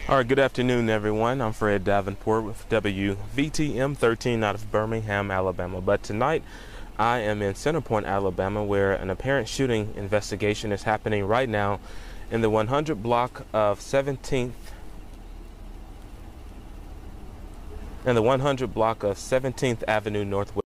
All right, good afternoon, everyone. I'm Fred Davenport with WVTM 13 out of Birmingham, Alabama. But tonight, I am in Center Point, Alabama, where an apparent shooting investigation is happening right now in the 100 block of 17th Avenue Northwest.